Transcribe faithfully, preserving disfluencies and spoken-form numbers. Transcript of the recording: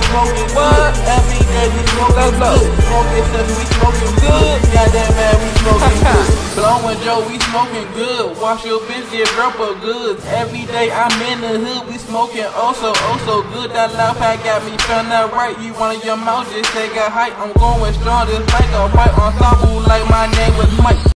smoking what? Every day we smoking good. Smoking stuff, we smoking good. Goddamn man, we smoking good. Blowing Joe, we smoking good. Wash your bitch, get rubber goods. Every day I'm in the hood, we smoking oh so, oh so good. That loud pack got me feeling that right. You want your mouth, just take a hike. I'm going strong just like a white ensemble, like my name was Mike.